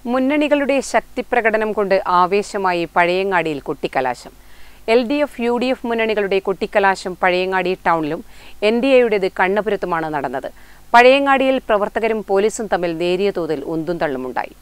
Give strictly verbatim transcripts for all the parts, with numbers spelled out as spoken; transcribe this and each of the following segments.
മുന്നണികളുടെ ശക്തിപ്രകടനം കൊണ്ട് ആവേശമായി പഴയങ്ങാടിയിൽ കൊട്ടിക്കലാശം. L D F U D F മുന്നണികളുടെ കൊട്ടിക്കലാശം പഴയങ്ങാടി ടൗണിലും എൻ ഡി എയുടേത് കണ്ണപുരത്തുമാണ് നടന്നത്. പഴയങ്ങാടിയിൽ പ്രവർത്തകരും പോലീസും തമ്മിൽ നേരിയ തോതിൽ ഉന്തും തള്ളുമുണ്ടായി.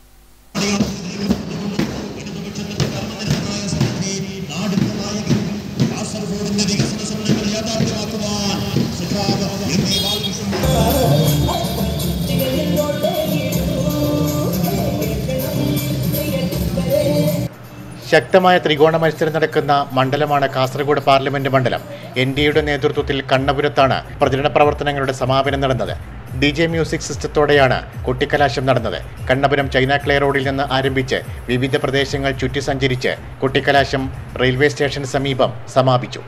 ശക്തമായ ത്രികോണ മത്സരം നടക്കുന്ന മണ്ഡലമാണ് കാസർഗോഡ് പാർലമെന്റ് മണ്ഡലം. എൻ ഡി എയുടെ നേതൃത്വത്തിൽ കണ്ണപുരത്താണ് പ്രചരണ പ്രവർത്തനങ്ങളുടെ സമാപനം നടന്നത്. ഡി ജെ മ്യൂസിക് സിസ്റ്റത്തോടെയാണ് കൊട്ടിക്കലാശം നടന്നത്. കണ്ണപുരം ചൈന ക്ലേ റോഡിൽ നിന്ന് ആരംഭിച്ച് വിവിധ പ്രദേശങ്ങൾ ചുറ്റി സഞ്ചരിച്ച് കൊട്ടിക്കലാശം റെയിൽവേ സ്റ്റേഷന് സമീപം സമാപിച്ചു.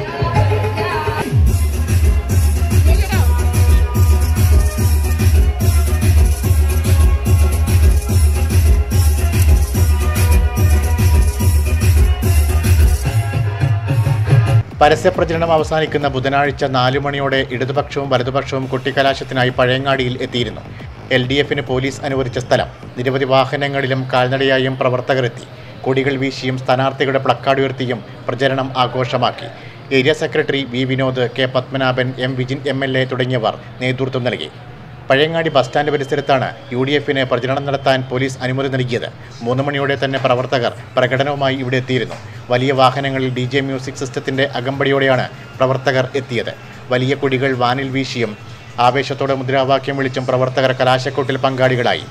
പരസ്യപ്രചരണം അവസാനിക്കുന്ന ബുധനാഴ്ച നാലു മണിയോടെ ഇടതുപക്ഷവും വലതുപക്ഷവും കൊട്ടിക്കലാശത്തിനായി പഴയങ്ങാടിയിൽ എത്തിയിരുന്നു. എൽ ഡി എഫിന് പോലീസ് അനുവദിച്ച സ്ഥലം. നിരവധി വാഹനങ്ങളിലും കാൽനടയായും പ്രവർത്തകരെത്തി. കൊടികൾ വീശിയും സ്ഥാനാർത്ഥികളുടെ പ്ലക്കാർഡ് ഉയർത്തിയും പ്രചരണം ആഘോഷമാക്കി. Area secretary V Vinod, K Padmanabhan, M Vijin M L A തുടങ്ങിയവർ നേതൃത്വം നൽകി. പഴയങ്ങാടി ബസ് സ്റ്റാൻഡ് പരിസരത്താണ് യു ഡി എഫിന് പ്രചരണം നടത്താൻ പോലീസ് അനുമതി നൽകിയത്. മൂന്ന് മണിയോടെ തന്നെ പ്രവർത്തകർ പ്രകടനവുമായി ഇവിടെ എത്തിയിരുന്നു. വലിയ വാഹനങ്ങളിൽ ഡി ജെ മ്യൂസിക് സിസ്റ്റത്തിന്റെ അകമ്പടിയോടെയാണ് പ്രവർത്തകർ എത്തിയത്. വലിയ കൊടികൾ വാനിൽ വീശിയും ആവേശത്തോടെ മുദ്രാവാക്യം വിളിച്ചും പ്രവർത്തകർ കലാശക്കൊട്ടിൽ പങ്കാളികളായി.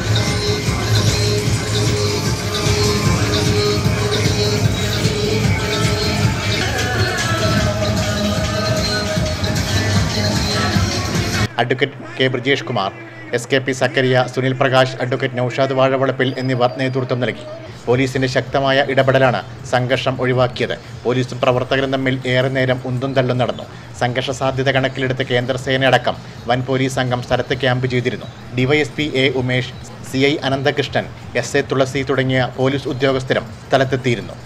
Advocate K Brijesh Kumar, S K P Zakaria, Sunil Prakash, advocate Naushad Vazhavalappil എന്നിവർ നേതൃത്വം നൽകി. പോലീസിന്റെ ശക്തമായ ഇടപെടലാണ് സംഘർഷം ഒഴിവാക്കിയത്. പോലീസും പ്രവർത്തകരും തമ്മിൽ ഏറെ നേരം ഉന്തും തള്ളും നടന്നു. സംഘർഷ സാധ്യത കണക്കിലെടുത്ത് കേന്ദ്രസേനയടക്കം വൻ പോലീസ് സംഘം സ്ഥലത്ത് ക്യാമ്പ് ചെയ്തിരുന്നു. DYSP A Umesh, C I Ananthakrishnan, S A Thulasi തുടങ്ങിയ പോലീസ് ഉദ്യോഗസ്ഥരും സ്ഥലത്തെത്തിയിരുന്നു.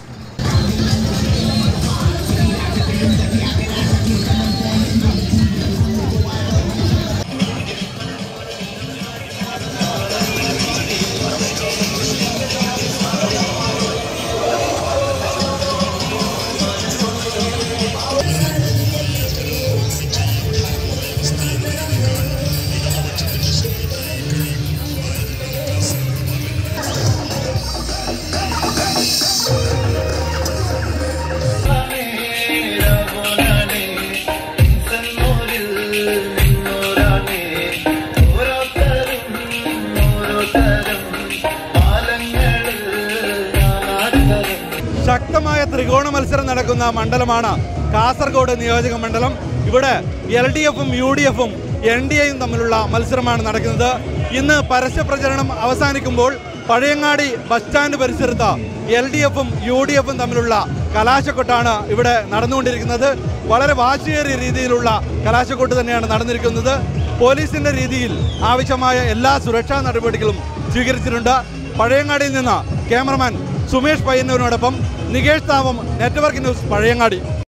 ശക്തമായ ത്രികോണ മത്സരം നടക്കുന്ന മണ്ഡലമാണ് കാസർഗോഡ് നിയോജക മണ്ഡലം. ഇവിടെ എൽ ഡി എഫും യു ഡി എഫും എൻ ഡി എയും തമ്മിലുള്ള മത്സരമാണ് നടക്കുന്നത്. ഇന്ന് പരസ്യ പ്രചരണം അവസാനിക്കുമ്പോൾ പഴയങ്ങാടി ബസ് സ്റ്റാൻഡ് പരിസരത്ത് എൽ ഡി എഫും യു ഡി എഫും തമ്മിലുള്ള കലാശക്കൊട്ടാണ് ഇവിടെ നടന്നുകൊണ്ടിരിക്കുന്നത്. വളരെ വാശിയേറിയ രീതിയിലുള്ള കലാശക്കൊട്ട് തന്നെയാണ് നടന്നിരിക്കുന്നത്. പോലീസിന്റെ രീതിയിൽ ആവശ്യമായ എല്ലാ സുരക്ഷാ നടപടികളും സ്വീകരിച്ചിട്ടുണ്ട്. പഴയങ്ങാടിയിൽ നിന്ന് ക്യാമറമാൻ സുമേഷ് പയ്യന്നൂരിനോടൊപ്പം നികേഷ് താവം, നെറ്റ്വർക്ക് ന്യൂസ്, പഴയങ്ങാടി.